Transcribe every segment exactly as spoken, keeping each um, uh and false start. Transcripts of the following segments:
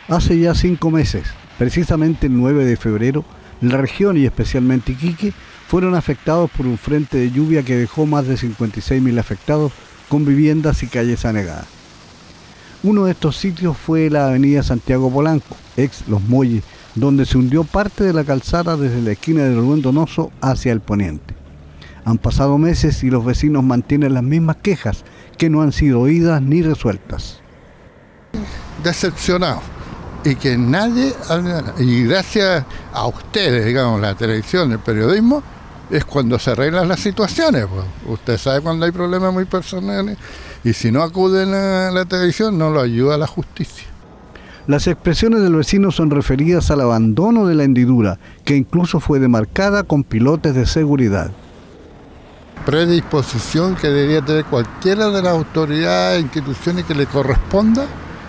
Hace ya cinco meses, precisamente el nueve de febrero, la región y especialmente Iquique fueron afectados por un frente de lluvia que dejó más de cincuenta y seis mil afectados con viviendas y calles anegadas. Uno de estos sitios fue la avenida Santiago Polanco, ex Los Molles, donde se hundió parte de la calzada desde la esquina de Rubén Donoso hacia el poniente. Han pasado meses y los vecinos mantienen las mismas quejas que no han sido oídas ni resueltas. Decepcionados y que nadie, y gracias a ustedes, digamos, la televisión, el periodismo, es cuando se arreglan las situaciones. Pues. Usted sabe cuando hay problemas muy personales y si no acuden a la televisión no lo ayuda a la justicia. Las expresiones del vecino son referidas al abandono de la hendidura, que incluso fue demarcada con pilotes de seguridad. Predisposición que debería tener cualquiera de las autoridades e instituciones que le corresponda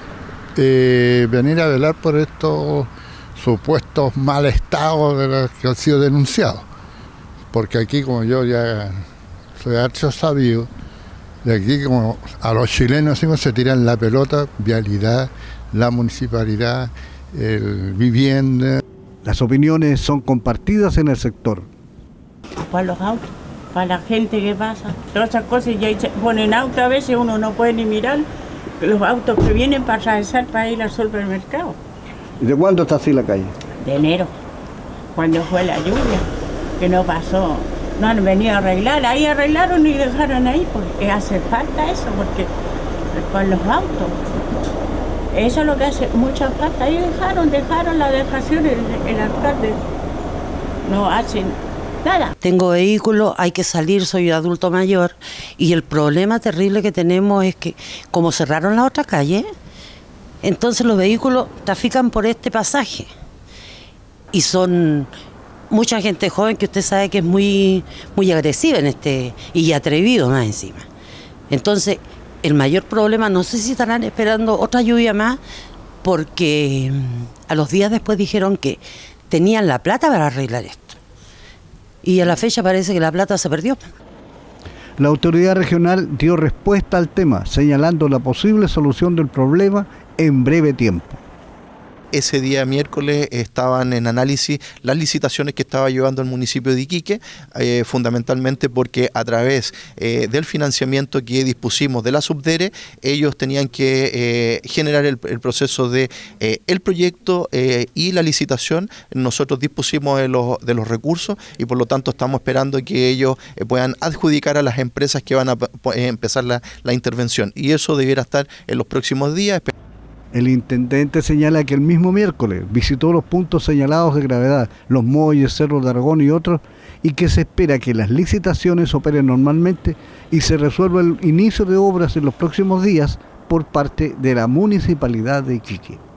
eh, venir a velar por estos supuestos mal estados de los que han sido denunciados. Porque aquí, como yo ya soy harto sabido, de aquí como a los chilenos decimos, se tiran la pelota, vialidad, la municipalidad, el vivienda. Las opiniones son compartidas en el sector. Para los autos, para la gente que pasa, todas esas cosas, ya ponen autos, a veces uno no puede ni mirar los autos que vienen para atravesar para ir al supermercado. ¿Y de cuándo está así la calle? De enero, cuando fue la lluvia, que no pasó, no han venido a arreglar, ahí arreglaron y dejaron ahí, porque hace falta eso, porque con los autos. Eso es lo que hace mucha falta. Ahí dejaron, dejaron la dejación, el, el alcalde no hacen nada. Tengo vehículo, hay que salir, soy adulto mayor y el problema terrible que tenemos es que como cerraron la otra calle, entonces los vehículos trafican por este pasaje y son mucha gente joven que usted sabe que es muy, muy agresiva en este y atrevido más encima. Entonces el mayor problema, no sé si estarán esperando otra lluvia más, porque a los días después dijeron que tenían la plata para arreglar esto. Y a la fecha parece que la plata se perdió. La autoridad regional dio respuesta al tema, señalando la posible solución del problema en breve tiempo. Ese día miércoles estaban en análisis las licitaciones que estaba llevando el municipio de Iquique, eh, fundamentalmente porque a través eh, del financiamiento que dispusimos de la Subdere, ellos tenían que eh, generar el, el proceso de eh, el proyecto eh, y la licitación. Nosotros dispusimos de los, de los recursos y por lo tanto estamos esperando que ellos eh, puedan adjudicar a las empresas que van a eh, empezar la, la intervención, y eso debiera estar en los próximos días. El intendente señala que el mismo miércoles visitó los puntos señalados de gravedad, Los Molles, Cerro de Aragón y otros, y que se espera que las licitaciones operen normalmente y se resuelva el inicio de obras en los próximos días por parte de la Municipalidad de Iquique.